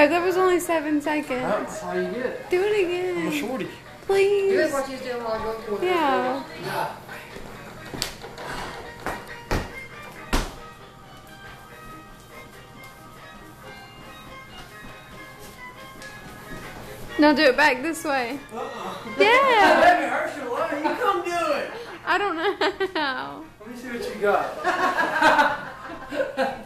Oh, that was only 7 seconds. That's how you get it. Do it I'm again. a shorty. Please. Do it what you was doing while I go for it. Yeah. Now do it back this way. Yeah. Let me hurt your leg. You come do it. I don't know how. Let me see what you got.